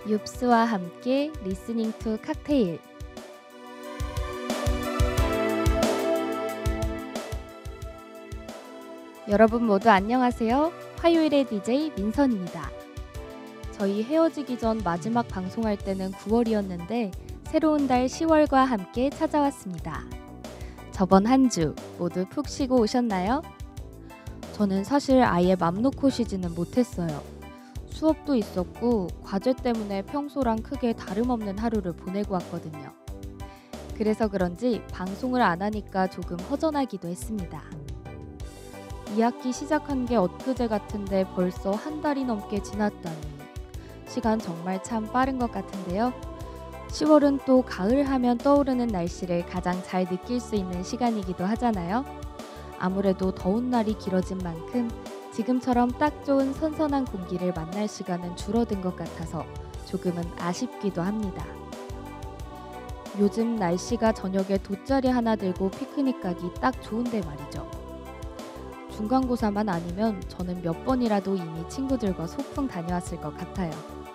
윕스와 함께 리스닝 투 칵테일. 여러분 모두 안녕하세요. 화요일의 DJ 민선입니다. 저희 헤어지기 전 마지막 방송할 때는 9월이었는데 새로운 달 10월과 함께 찾아왔습니다. 저번 한 주 모두 푹 쉬고 오셨나요? 저는 사실 아예 맘 놓고 쉬지는 못했어요. 수업도 있었고 과제 때문에 평소랑 크게 다름없는 하루를 보내고 왔거든요. 그래서 그런지 방송을 안 하니까 조금 허전하기도 했습니다. 2학기 시작한 게 엊그제 같은데 벌써 한 달이 넘게 지났다니 시간 정말 참 빠른 것 같은데요. 10월은 또 가을 하면 떠오르는 날씨를 가장 잘 느낄 수 있는 시간이기도 하잖아요. 아무래도 더운 날이 길어진 만큼 지금처럼 딱 좋은 선선한 공기를 만날 시간은 줄어든 것 같아서 조금은 아쉽기도 합니다. 요즘 날씨가 저녁에 돗자리 하나 들고 피크닉 가기 딱 좋은데 말이죠. 중간고사만 아니면 저는 몇 번이라도 이미 친구들과 소풍 다녀왔을 것 같아요.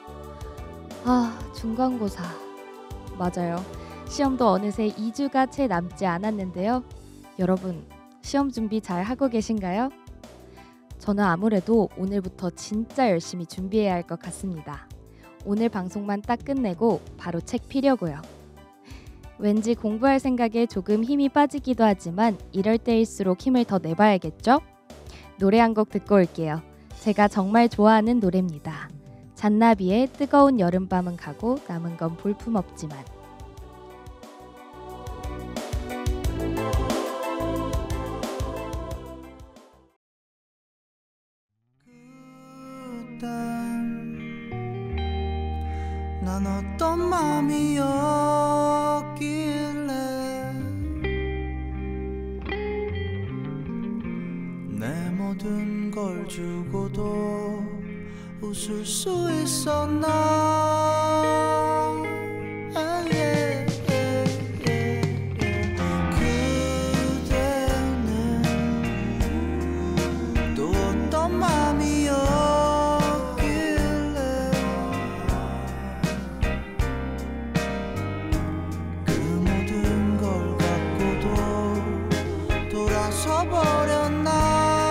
중간고사. 맞아요. 시험도 어느새 2주가 채 남지 않았는데요. 여러분, 시험 준비 잘 하고 계신가요? 저는 아무래도 오늘부터 진짜 열심히 준비해야 할 것 같습니다. 오늘 방송만 딱 끝내고 바로 책 피려고요. 왠지 공부할 생각에 조금 힘이 빠지기도 하지만 이럴 때일수록 힘을 더 내봐야겠죠? 노래 한 곡 듣고 올게요. 제가 정말 좋아하는 노래입니다. 잔나비의 뜨거운 여름밤은 가고 남은 건 볼품없지만. 난 어떤 맘이었길래 내 모든 걸 주고도 웃을 수 있었나. 그대는 또 어떤 맘이었길래 그 모든 걸 갖고도 돌아서 버렸나.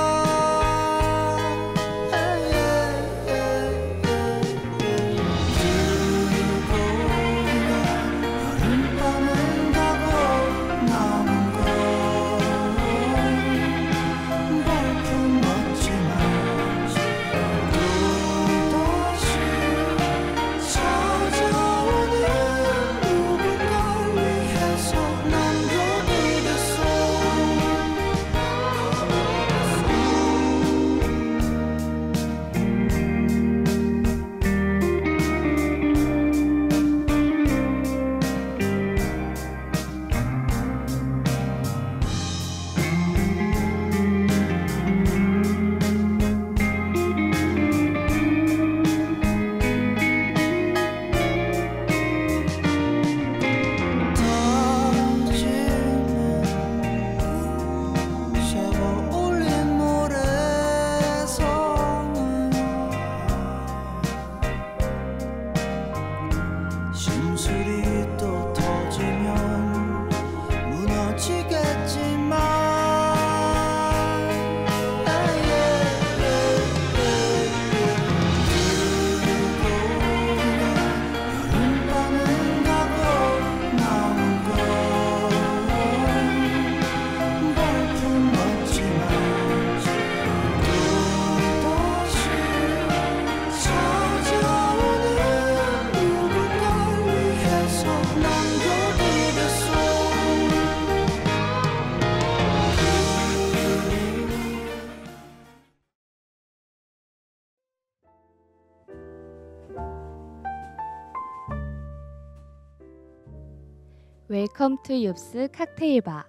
웰컴 투 윕스 칵테일 바.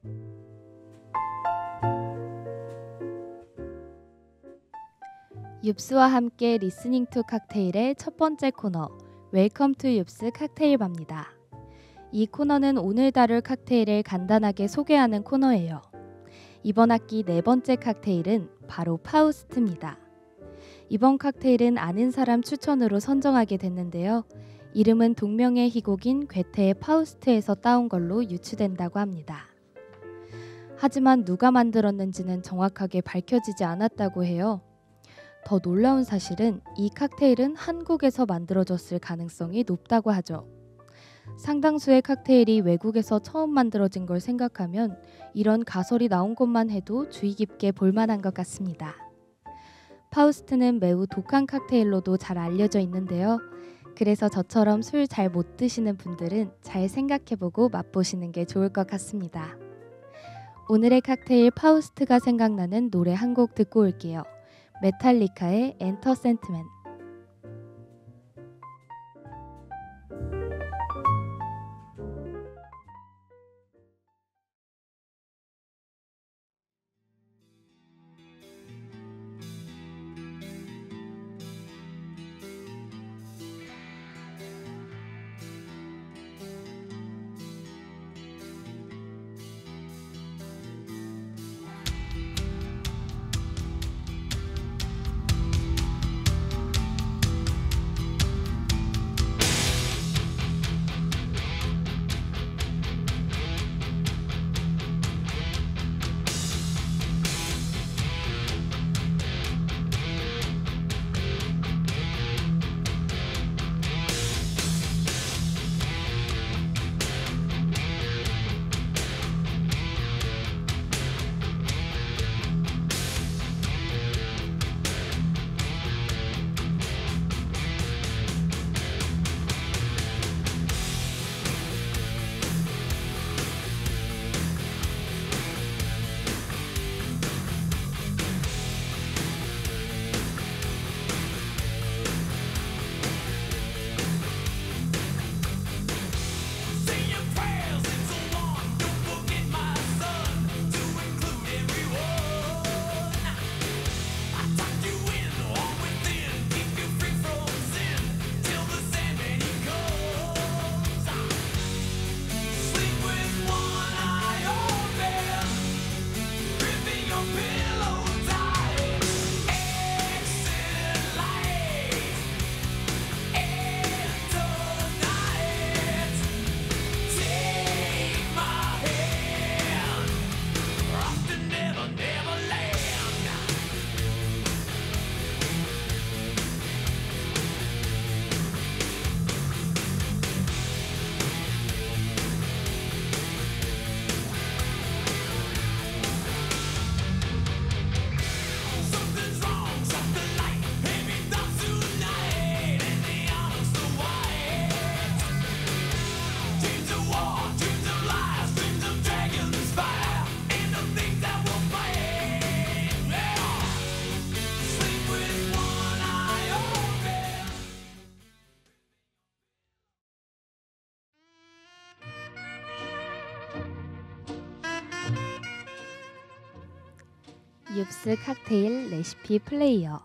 윕스와 함께 리스닝 투 칵테일의 첫 번째 코너 웰컴 투 윕스 칵테일 바입니다. 이 코너는 오늘 다룰 칵테일을 간단하게 소개하는 코너예요. 이번 학기 네 번째 칵테일은 바로 파우스트입니다. 이번 칵테일은 아는 사람 추천으로 선정하게 됐는데요. 이름은 동명의 희곡인 괴테의 파우스트에서 따온 걸로 유추된다고 합니다. 하지만 누가 만들었는지는 정확하게 밝혀지지 않았다고 해요. 더 놀라운 사실은 이 칵테일은 한국에서 만들어졌을 가능성이 높다고 하죠. 상당수의 칵테일이 외국에서 처음 만들어진 걸 생각하면 이런 가설이 나온 것만 해도 주의 깊게 볼만한 것 같습니다. 파우스트는 매우 독한 칵테일로도 잘 알려져 있는데요. 그래서 저처럼 술 잘 못 드시는 분들은 잘 생각해보고 맛보시는 게 좋을 것 같습니다. 오늘의 칵테일 파우스트가 생각나는 노래 한 곡 듣고 올게요. 메탈리카의 엔터 센트맨. 윕스 칵테일 레시피 플레이어.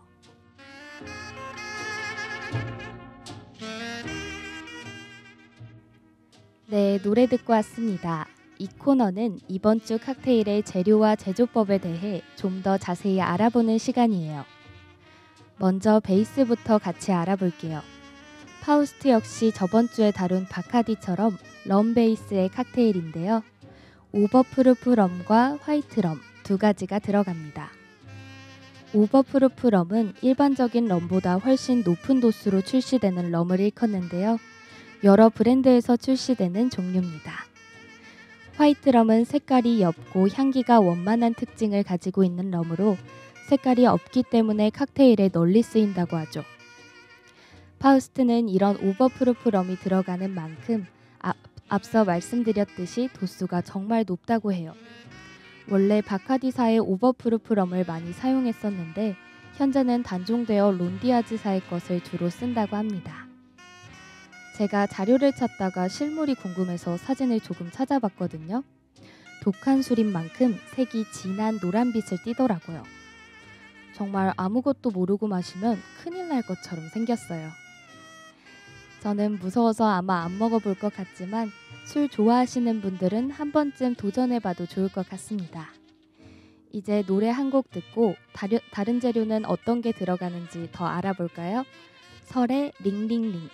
네, 노래 듣고 왔습니다. 이 코너는 이번 주 칵테일의 재료와 제조법에 대해 좀 더 자세히 알아보는 시간이에요. 먼저 베이스부터 같이 알아볼게요. 파우스트 역시 저번 주에 다룬 바카디처럼 럼 베이스의 칵테일인데요. 오버프루프 럼과 화이트 럼 두 가지가 들어갑니다. 오버프루프 럼은 일반적인 럼보다 훨씬 높은 도수로 출시되는 럼을 일컫는데요. 여러 브랜드에서 출시되는 종류입니다. 화이트 럼은 색깔이 옅고 향기가 원만한 특징을 가지고 있는 럼으로 색깔이 없기 때문에 칵테일에 널리 쓰인다고 하죠. 파우스트는 이런 오버프루프 럼이 들어가는 만큼 앞서 말씀드렸듯이 도수가 정말 높다고 해요. 원래 바카디사의 오버프루프 럼을 많이 사용했었는데 현재는 단종되어 론디아즈사의 것을 주로 쓴다고 합니다. 제가 자료를 찾다가 실물이 궁금해서 사진을 조금 찾아봤거든요. 독한 술인 만큼 색이 진한 노란빛을 띠더라고요. 정말 아무것도 모르고 마시면 큰일 날 것처럼 생겼어요. 저는 무서워서 아마 안 먹어볼 것 같지만 술 좋아하시는 분들은 한 번쯤 도전해봐도 좋을 것 같습니다. 이제 노래 한 곡 듣고 다른 재료는 어떤 게 들어가는지 더 알아볼까요? 설의 링링링.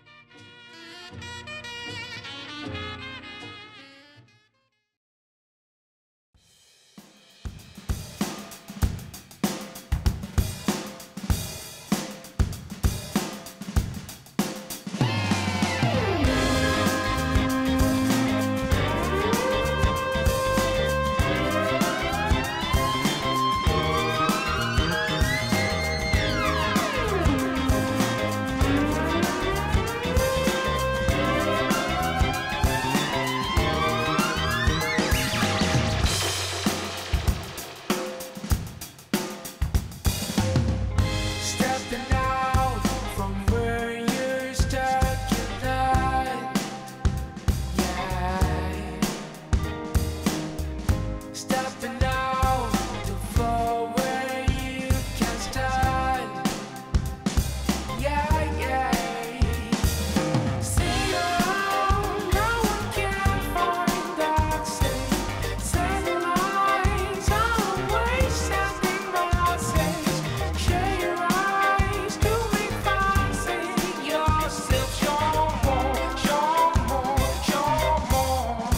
Stepping out from where you're stuck in life. Yeah. Stepping out to fall where you can stand. Yeah, yeah. See around, no one can find access. Send lights always sending messages. Share your eyes to make fancy yourself. Show more, show more, show more.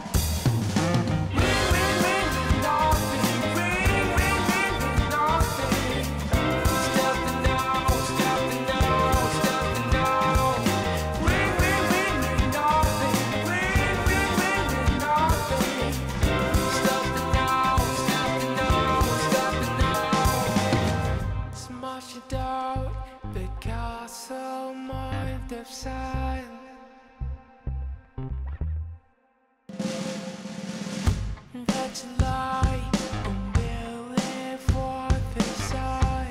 Ring, ring, ring, nothing. Ring, ring, ring, nothing. Stepping out, stepping out, stepping out. Ring, ring, ring, nothing. Ring, ring, ring, nothing. Stepping out, stepping out, stepping out. Smash it out, because of my deaf side. That's a lie, don't believe what they say.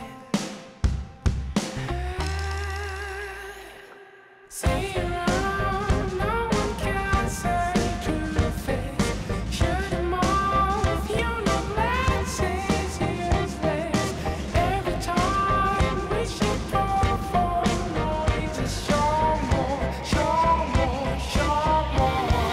See around, no one can say truth. Shut them off, you know blessings useless. Every time we should perform noise, just show more, show more, show more.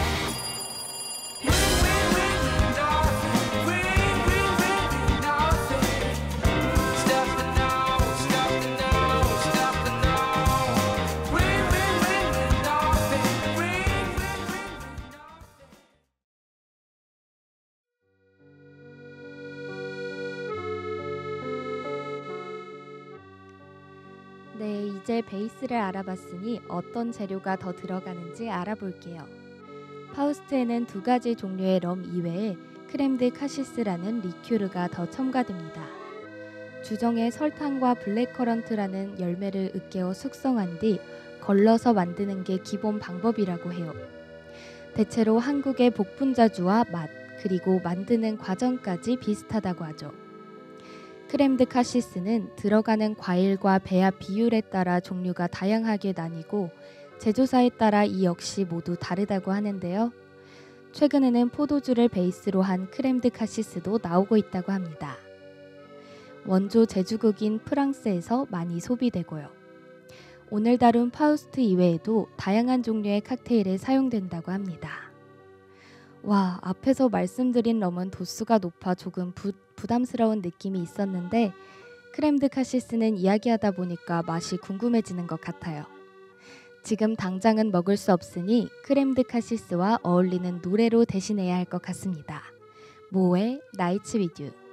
Ring, ring, ring, nothing. Ring, ring, ring, nothing. Stepping out, stepping out, stepping out. Ring, ring, ring, nothing. Ring, ring, ring, nothing. 네, 이제 베이스를 알아봤으니 어떤 재료가 더 들어가는지 알아볼게요. 파우스트에는 2가지 종류의 럼 이외에 크렘드 카시스라는 리큐르가 더 첨가됩니다. 주정에 설탕과 블랙커런트라는 열매를 으깨어 숙성한 뒤 걸러서 만드는 게 기본 방법이라고 해요. 대체로 한국의 복분자주와 맛, 그리고 만드는 과정까지 비슷하다고 하죠. 크렘드 카시스는 들어가는 과일과 배합 비율에 따라 종류가 다양하게 나뉘고 제조사에 따라 이 역시 모두 다르다고 하는데요. 최근에는 포도주를 베이스로 한 크렘드 카시스도 나오고 있다고 합니다. 원조 제주국인 프랑스에서 많이 소비되고요. 오늘 다룬 파우스트 이외에도 다양한 종류의 칵테일에 사용된다고 합니다. 와, 앞에서 말씀드린 럼은 도수가 높아 조금 부담스러운 느낌이 있었는데 크렘드 카시스는 이야기하다 보니까 맛이 궁금해지는 것 같아요. 지금 당장은 먹을 수 없으니 크렘드 카시스와 어울리는 노래로 대신해야 할 것 같습니다. 모의 나이츠 위드 유.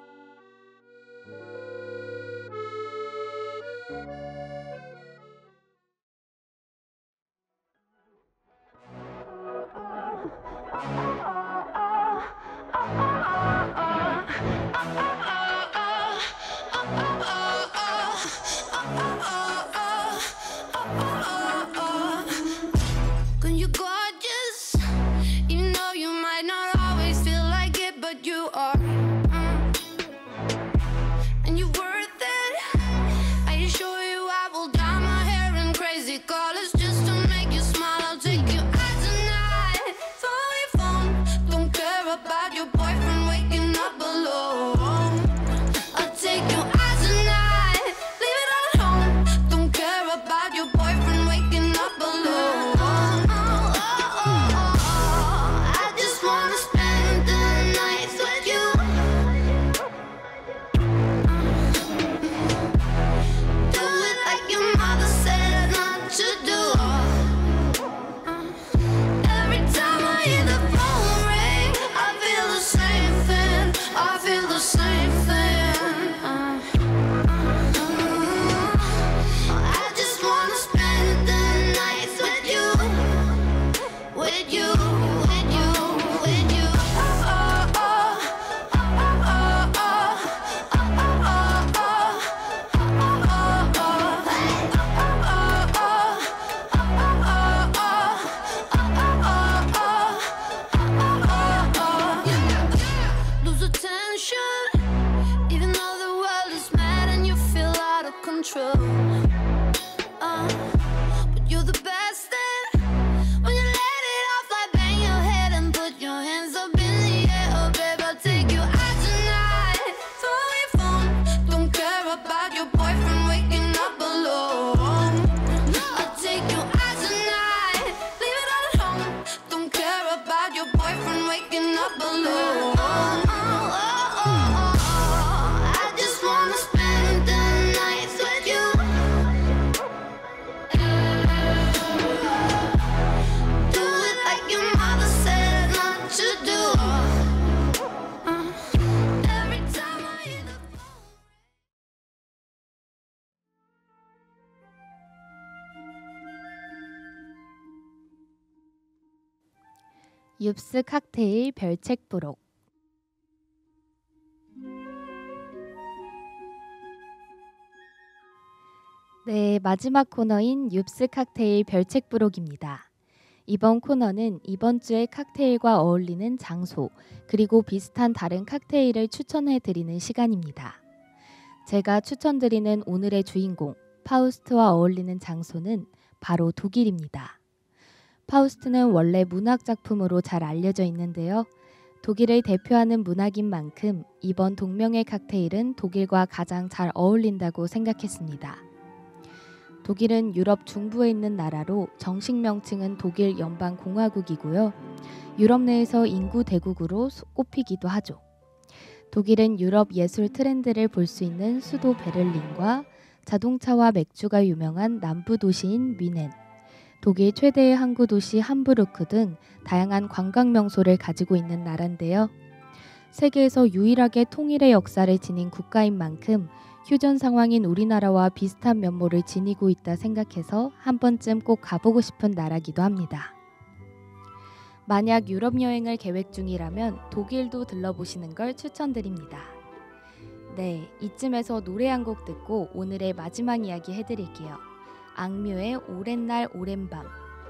Cause you're gorgeous, even though you might not always feel like it, but you are. control. But you're the best thing when you let it off, like bang your head and put your hands up in the air. Oh, babe, I'll take you out tonight. Throw your phone, don't care about your boyfriend waking up alone. I'll take you out tonight, leave it all at home. Don't care about your boyfriend waking up alone. I just wanna spend the nights with you. Do it like your mother said not to do. Every time I hear the 윕스 칵테일 별책 부록. 네, 마지막 코너인 윕스 칵테일 별책 부록입니다. 이번 코너는 이번 주의 칵테일과 어울리는 장소, 그리고 비슷한 다른 칵테일을 추천해 드리는 시간입니다. 제가 추천드리는 오늘의 주인공, 파우스트와 어울리는 장소는 바로 독일입니다. 파우스트는 원래 문학 작품으로 잘 알려져 있는데요. 독일을 대표하는 문학인 만큼 이번 동명의 칵테일은 독일과 가장 잘 어울린다고 생각했습니다. 독일은 유럽 중부에 있는 나라로 정식 명칭은 독일 연방공화국이고요. 유럽 내에서 인구 대국으로 꼽히기도 하죠. 독일은 유럽 예술 트렌드를 볼 수 있는 수도 베를린과 자동차와 맥주가 유명한 남부 도시인 뮌헨, 독일 최대의 항구 도시 함부르크 등 다양한 관광 명소를 가지고 있는 나라인데요. 세계에서 유일하게 통일의 역사를 지닌 국가인 만큼 휴전 상황인 우리나라와 비슷한 면모를 지니고 있다 생각해서 한 번쯤 꼭 가보고 싶은 나라기도 합니다. 만약 유럽 여행을 계획 중이라면 독일도 들러보시는 걸 추천드립니다. 네, 이쯤에서 노래 한 곡 듣고 오늘의 마지막 이야기 해드릴게요. 악뮤의 오랜 날 오랜 밤.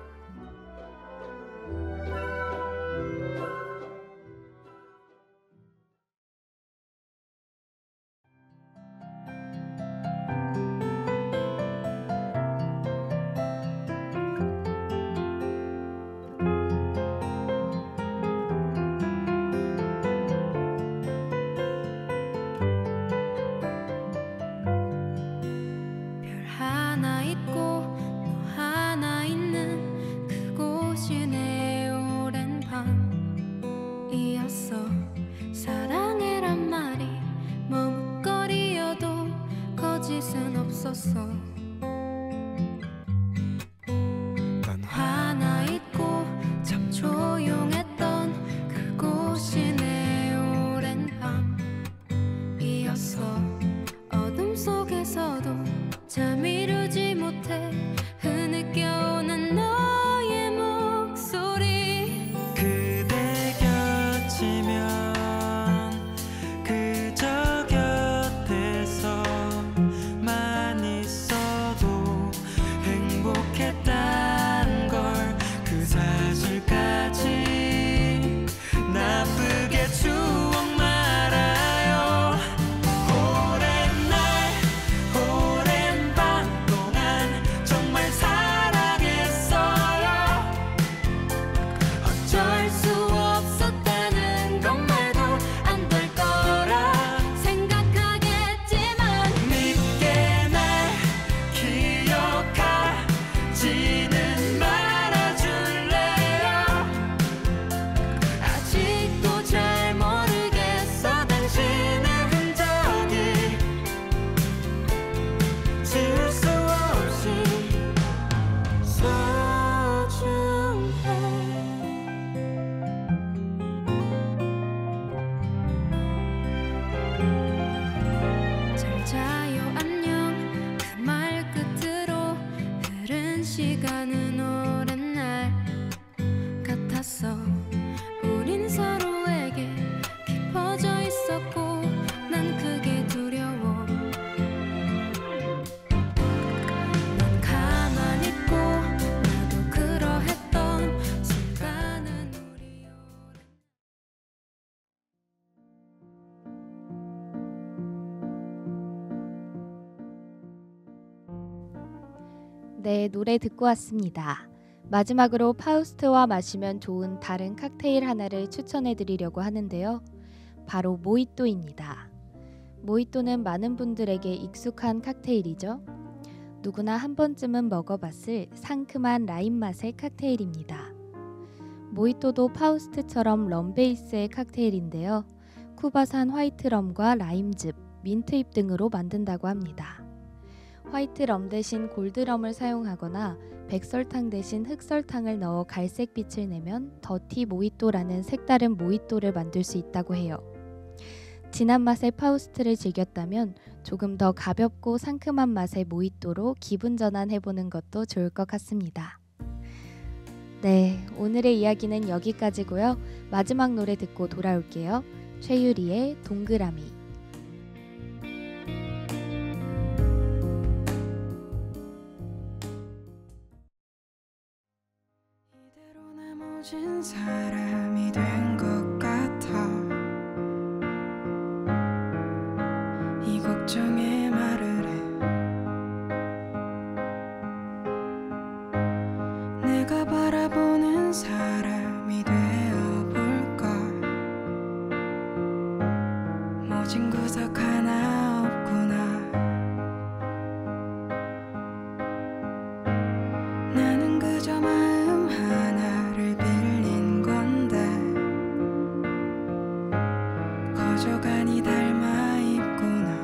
별 하나 있고 너 하나 있는 그곳이 내 오랜 밤이었어. 사랑해란 말이 머뭇거리여도 거짓은 없었어. 난 하나 있고 참 조용했던 그곳이 내 오랜 밤이었어. 어둠 속에서도 잠 이루지 못해 흐느껴오는 너의 목소리. 그대 곁이면 그저 곁에서만 있어. 네, 노래 듣고 왔습니다. 마지막으로 파우스트와 마시면 좋은 다른 칵테일 하나를 추천해 드리려고 하는데요. 바로 모히또입니다. 모히또는 많은 분들에게 익숙한 칵테일이죠. 누구나 한 번쯤은 먹어봤을 상큼한 라임 맛의 칵테일입니다. 모히또도 파우스트처럼 럼 베이스의 칵테일인데요. 쿠바산 화이트 럼과 라임즙, 민트잎 등으로 만든다고 합니다. 화이트 럼 대신 골드럼을 사용하거나 백설탕 대신 흑설탕을 넣어 갈색빛을 내면 더티 모히또라는 색다른 모히또를 만들 수 있다고 해요. 진한 맛의 파우스트를 즐겼다면 조금 더 가볍고 상큼한 맛의 모히또로 기분 전환해보는 것도 좋을 것 같습니다. 네, 오늘의 이야기는 여기까지고요. 마지막 노래 듣고 돌아올게요. 최유리의 동그라미. 이대로 나머진 사람이 된 것 같아. 이 걱정에 말을 해. 내가 바라보는 사람이 되어볼까. 모진 구석 하나 없구나. 나는 그저 마음 하나를 빌린 건데 거저가니 닮아 있구나.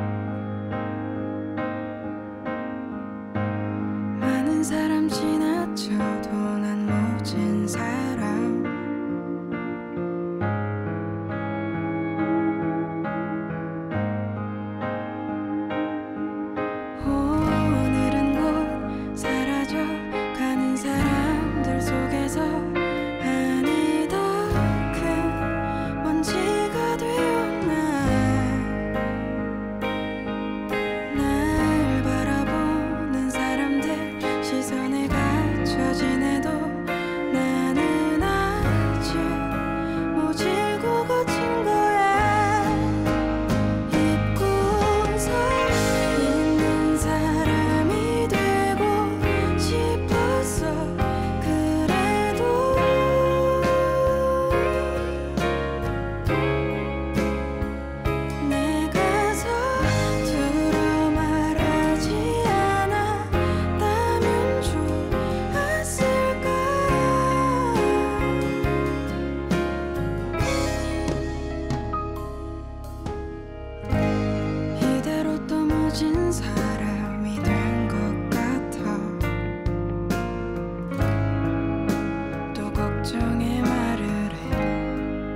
많은 사람 지나쳐도 난 모진 사람. 오늘은 곧 사라져 가는 사람들 속에서 아니 더 큰 먼지가 되었나. 날 바라보는 사람들 시선에 갇혀 지내도 나는 아직 모질고 거친 거야. 잊고서 있는 사람이 되고 싶었어. 그래도 내가 서투러 말하지 않았다면 좋았을까. 이대로 또 모진 사람이 된 것 같아. 또 걱정에 말을 해.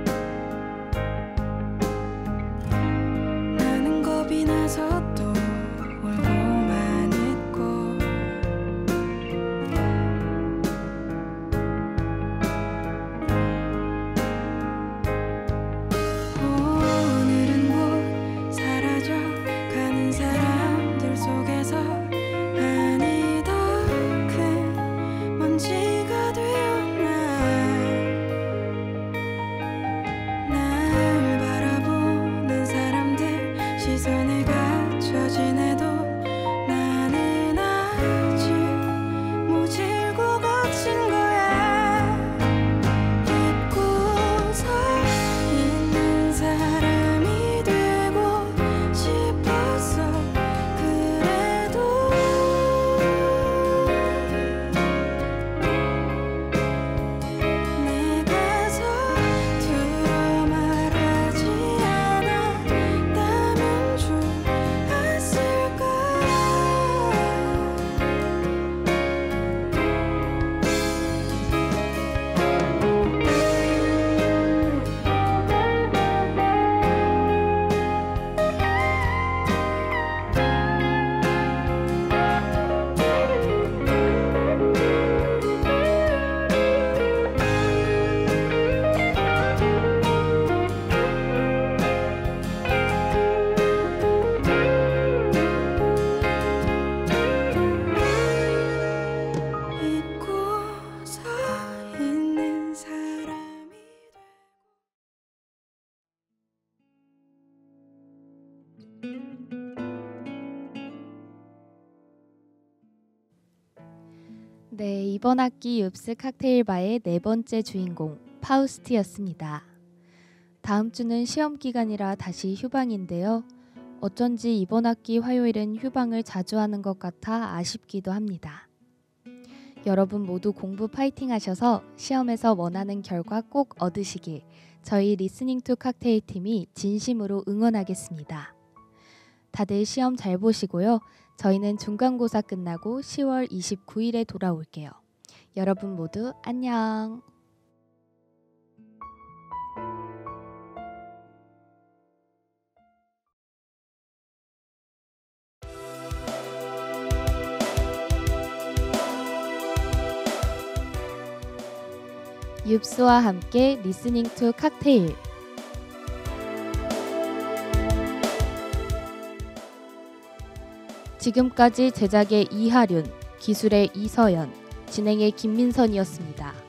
나는 겁이 나서 또 울고만 있고. 오늘은 곧 사라져 가는 사람들 속에서 아니 더 큰 먼지가 되었나. 날 바라보는 사람들 시선에 갇혀 지내도 나는 아직 모질고 거친 거야. 잊고서 있는 사람이 되고 싶었어. 그래도 내가 서투러 말하지 않았다면 좋았을까. 잊고서 있는 사람이 네, 이번 학기 윕스 칵테일바의 네 번째 주인공 파우스트였습니다. 다음 주는 시험 기간이라 다시 휴방인데요. 어쩐지 이번 학기 화요일은 휴방을 자주 하는 것 같아 아쉽기도 합니다. 여러분 모두 공부 파이팅 하셔서 시험에서 원하는 결과 꼭 얻으시길 저희 리스닝 투 칵테일 팀이 진심으로 응원하겠습니다. 다들 시험 잘 보시고요. 저희는 중간고사 끝나고 10월 29일에 돌아올게요. 여러분 모두 안녕. 윕스와 함께 리스닝 투 칵테일. 지금까지 제작의 이하륜, 기술의 이서연, 진행의 김민선이었습니다.